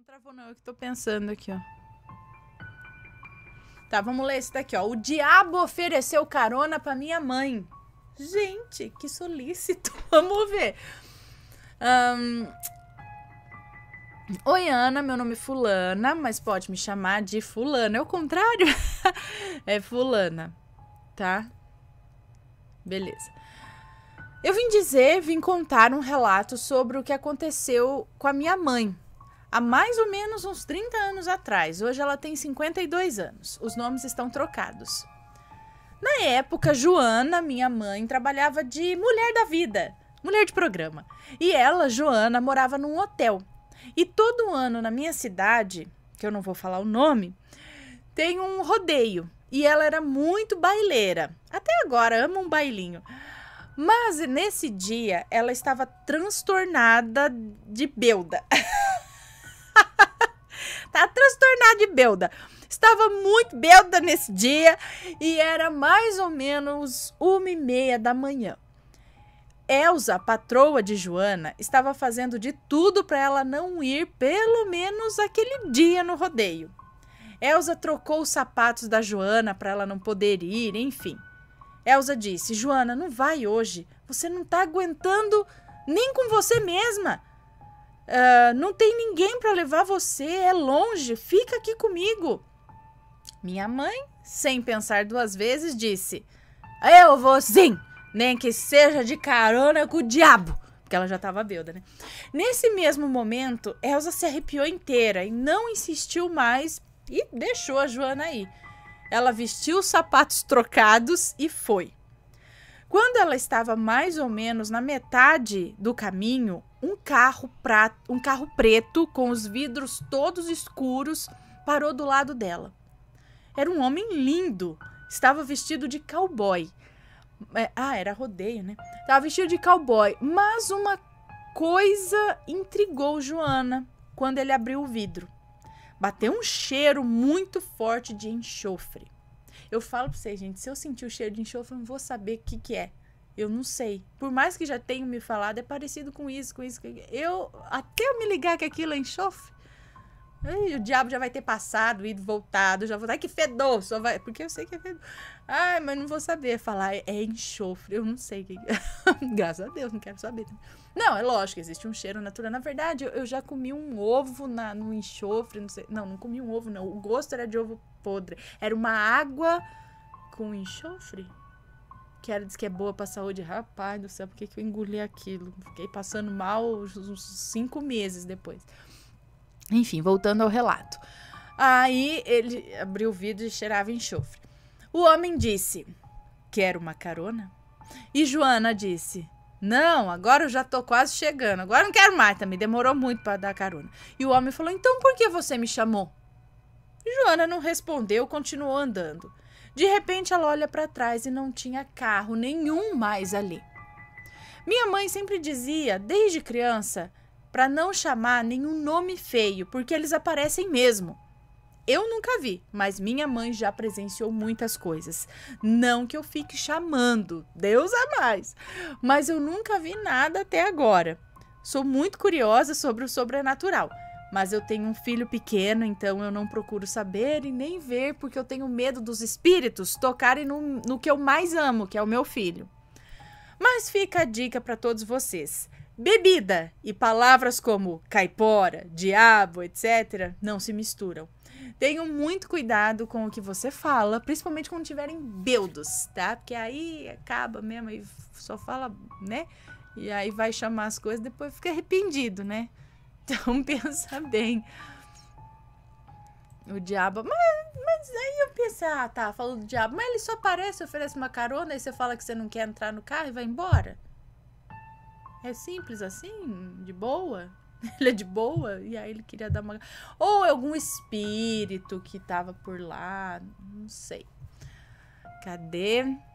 travou não, eu que tô pensando aqui, ó. Tá, vamos ler esse daqui, ó. O diabo ofereceu carona pra minha mãe. Gente, que solícito. Vamos ver. Oi, Ana, meu nome é Fulana, mas pode me chamar de Fulana. É o contrário? É Fulana, tá? Beleza. Eu vim contar um relato sobre o que aconteceu com a minha mãe. Há mais ou menos uns 30 anos atrás. Hoje ela tem 52 anos. Os nomes estão trocados. Na época, Joana, minha mãe, trabalhava de mulher da vida, mulher de programa. E ela, Joana, morava num hotel. E todo ano na minha cidade, que eu não vou falar o nome, tem um rodeio. E ela era muito baileira. Até agora, ama um bailinho. Mas nesse dia, ela estava transtornada de belda. Tá transtornada de belda. Estava muito belda nesse dia e era mais ou menos 1h30 da manhã. Elza, patroa de Joana, estava fazendo de tudo para ela não ir pelo menos aquele dia no rodeio. Elza trocou os sapatos da Joana para ela não poder ir, enfim. Elza disse: Joana, não vai hoje. Você não tá aguentando nem com você mesma. Não tem ninguém para levar você, é longe, fica aqui comigo. Minha mãe, sem pensar duas vezes, disse: eu vou sim, nem que seja de carona com o diabo. Porque ela já estava bêbada, né? Nesse mesmo momento, Elza se arrepiou inteira e não insistiu mais e deixou a Joana ir. Ela vestiu os sapatos trocados e foi. Quando ela estava mais ou menos na metade do caminho, um carro preto com os vidros todos escuros parou do lado dela. Era um homem lindo, estava vestido de cowboy. Era rodeio, né? Estava vestido de cowboy, mas uma coisa intrigou Joana quando ele abriu o vidro. Bateu um cheiro muito forte de enxofre. Eu falo pra vocês, gente, se eu sentir o cheiro de enxofre, eu não vou saber o que é. Eu não sei. Por mais que já tenham me falado, é parecido com isso. Até eu me ligar que aquilo é enxofre, o diabo já vai ter passado, ido, voltado, já vou... Ai, que fedor, só vai... Porque eu sei que é fedor. Ai, mas não vou saber falar, é enxofre, eu não sei o que é. Graças a Deus, não quero saber. Não, é lógico, existe um cheiro natural. Na verdade, eu já comi um ovo no enxofre, não sei... Não comi um ovo, não. O gosto era de ovo podre. Era uma água com enxofre? Diz que é boa pra saúde. Rapaz do céu, por que eu engoli aquilo? Fiquei passando mal uns 5 meses depois. Enfim, voltando ao relato. Aí ele abriu o vidro e cheirava enxofre. O homem disse: quer uma carona? E Joana disse: não, agora eu já tô quase chegando. Agora não quero mais também. Demorou muito para dar carona. E o homem falou: então por que você me chamou? Joana não respondeu, continuou andando. De repente ela olha para trás e não tinha carro nenhum mais ali. Minha mãe sempre dizia, desde criança, para não chamar nenhum nome feio, porque eles aparecem mesmo. Eu nunca vi, mas minha mãe já presenciou muitas coisas. Não que eu fique chamando, Deus a mais, mas eu nunca vi nada até agora. Sou muito curiosa sobre o sobrenatural, mas eu tenho um filho pequeno, então eu não procuro saber e nem ver, porque eu tenho medo dos espíritos tocarem no que eu mais amo, que é o meu filho. Mas fica a dica para todos vocês. Bebida e palavras como caipora, diabo, etc. não se misturam. Tenham muito cuidado com o que você fala, principalmente quando tiverem bêbados, tá? Porque aí acaba mesmo e só fala, né? E aí vai chamar as coisas, depois fica arrependido, né? Então pensa bem. O diabo... Mas aí eu pensei, tá, falou do diabo, mas ele só aparece, oferece uma carona, aí você fala que você não quer entrar no carro e vai embora? É simples assim? De boa? Ele é de boa? E aí ele queria dar uma... Ou algum espírito que tava por lá, não sei. Cadê?